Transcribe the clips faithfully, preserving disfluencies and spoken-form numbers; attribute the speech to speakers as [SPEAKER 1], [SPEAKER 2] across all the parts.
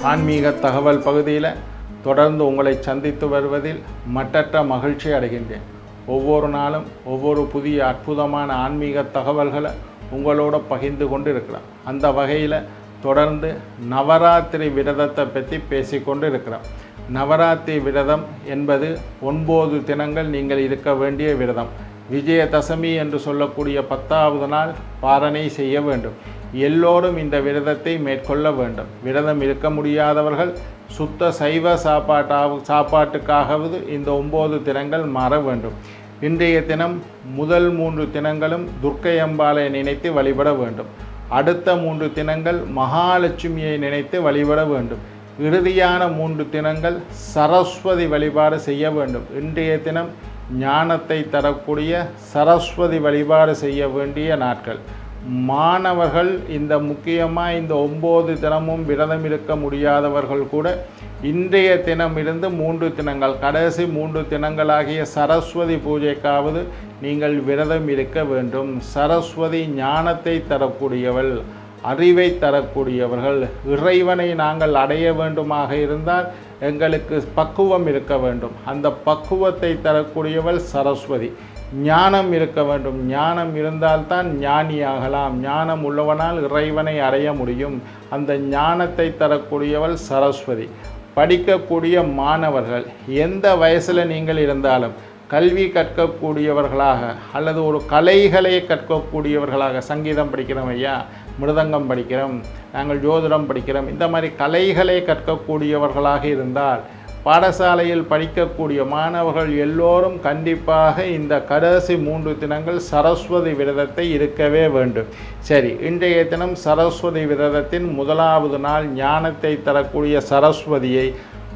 [SPEAKER 1] ஆன்மீக தகவல் பகுதியில் தொடர்ந்து உங்களை சந்தித்து வருவதில் மட்டற்ற மகிழ்ச்சி அடைகின்றேன். ஒவ்வொரு நாளும் ஒவ்வொரு புதிய அற்புதமான ஆன்மீக தகவல்களை உங்களோட பகிர்ந்து கொண்டு இருக்கிறோம். அந்த வகையில் தொடர்ந்து நவராத்திரி விரதத்தை பற்றி பேசிக்கொண்டு இருக்கிறோம். நவராத்திரி விரதம் என்பது ஒன்பது தினங்கள் நீங்கள் இருக்க வேண்டிய விரதம். விஜயதசமி என்று சொல்லக்கூடிய பத்தாவது நாள் பாரணை செய்ய வேண்டும். எல்லோரும் இந்த விரதத்தை மேற்கொள்ள வேண்டும். விரதம் இருக்க முடியாதவர்கள் சுத்த சைவ சாப்பாட்டாக சாப்பாட்டுக்காகவது இந்த ஒம்பது தினங்கள் மாற வேண்டும். இன்றைய தினம் முதல் மூன்று தினங்களும் துர்க்கை அம்பாளை நினைத்து வழிபட வேண்டும். அடுத்த மூன்று தினங்கள் மகாலட்சுமியை நினைத்து வழிபட வேண்டும். இறுதியான மூன்று தினங்கள் சரஸ்வதி வழிபாடு செய்ய வேண்டும். இன்றைய தினம் ஞானத்தை தரக்கூடிய சரஸ்வதி வழிபாடு செய்ய வேண்டிய நாட்கள். மாணவர்கள் இந்த முக்கியமாக இந்த ஒம்பது தினமும் விரதம் இருக்க முடியாதவர்கள் கூட இன்றைய தினம் இருந்து மூன்று தினங்கள் கடைசி மூன்று தினங்களாகிய சரஸ்வதி பூஜைக்காவது நீங்கள் விரதம் இருக்க வேண்டும். சரஸ்வதி ஞானத்தை தரக்கூடியவள், அறிவை தரக்கூடியவர்கள். இறைவனை நாங்கள் அடைய வேண்டுமாக இருந்தால் எங்களுக்கு பக்குவம் இருக்க வேண்டும். அந்த பக்குவத்தை தரக்கூடியவள் சரஸ்வதி. ஞானம் இருக்க வேண்டும். ஞானம் இருந்தால்தான் ஞானியாகலாம். ஞானம் உள்ளவனால் இறைவனை அடைய முடியும். அந்த ஞானத்தை தரக்கூடியவள் சரஸ்வதி. படிக்கக்கூடிய மாணவர்கள் எந்த வயசில் நீங்கள் இருந்தாலும் கல்வி கற்கக்கூடியவர்களாக அல்லது ஒரு கலைகளை கற்கக்கூடியவர்களாக, சங்கீதம் படிக்கிறோம் ஐயா, மிருதங்கம் படிக்கிறோம், நாங்கள் ஜோதிடம் படிக்கிறோம், இந்த மாதிரி கலைகளை கற்கக்கூடியவர்களாக இருந்தால் பாடசாலையில் படிக்கக்கூடிய மாணவர்கள் எல்லோரும் கண்டிப்பாக இந்த கடைசி மூன்று தினங்கள் சரஸ்வதி விரதத்தை இருக்கவே வேண்டும். சரி, இன்றைய தினம் சரஸ்வதி விரதத்தின் முதலாவது நாள் ஞானத்தை தரக்கூடிய சரஸ்வதியை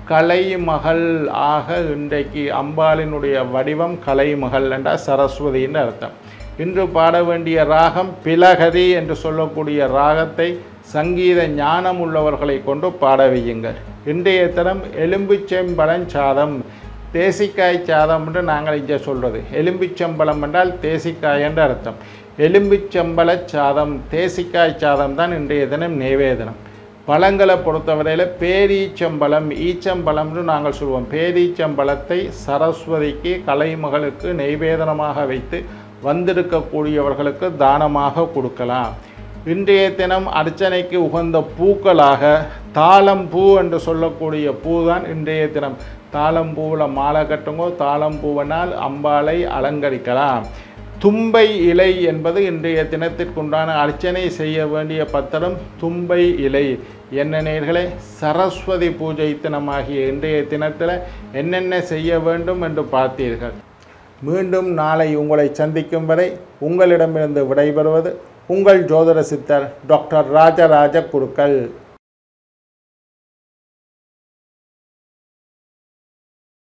[SPEAKER 1] கலைமகள் ஆக, இன்றைக்கு அம்பாளினுடைய வடிவம் கலைமகள் என்றால் சரஸ்வதின்னு அர்த்தம். இன்று பாட வேண்டிய ராகம் பிலகரி என்று சொல்லக்கூடிய ராகத்தை சங்கீத ஞானம் உள்ளவர்களை கொண்டு பாட வையுங்கள். இன்றைய தினம் எலும்புச்செம்பழம் சாதம், தேசிக்காய் சாதம் என்று நாங்கள் இங்கே சொல்கிறது. எலும்புச்சம்பழம் என்றால் தேசிக்காய் என்று அர்த்தம். எலும்புச்சம்பழ சாதம், தேசிக்காய் சாதம் தான் இன்றைய தினம் நைவேதனம். பழங்களை பொறுத்தவரையில் பேரீச்சம்பழம், ஈச்சம்பழம்னு நாங்கள் சொல்லுவோம். பேரீச்சம்பழத்தை சரஸ்வதிக்கு கலைமகளுக்கு நைவேதனமாக வைத்து வந்திருக்கக்கூடியவர்களுக்கு தானமாக கொடுக்கலாம். இன்றைய தினம் அர்ச்சனைக்கு உகந்த பூக்களாக தாளம்பூ என்று சொல்லக்கூடிய பூ தான் இன்றைய தினம். தாளம்பூவில் மாலை கட்டுங்கோ, தாளம்பூவினால் அம்பாளை அலங்கரிக்கலாம். தும்பை இலை என்பது இன்றைய தினத்திற்குண்டான அர்ச்சனை செய்ய வேண்டிய பத்திரம் தும்பை இலை. என்ன நேயர்களே, சரஸ்வதி பூஜை தினமாகிய இன்றைய தினத்தில் என்னென்ன செய்ய வேண்டும் என்று பார்த்தீர்கள். மீண்டும் நாளை உங்களை சந்திக்கும் வரை உங்களிடமிருந்து விடைபெறுவது உங்கள் ஜோதிட சித்தர் டாக்டர் ராஜராஜ குருக்கள்.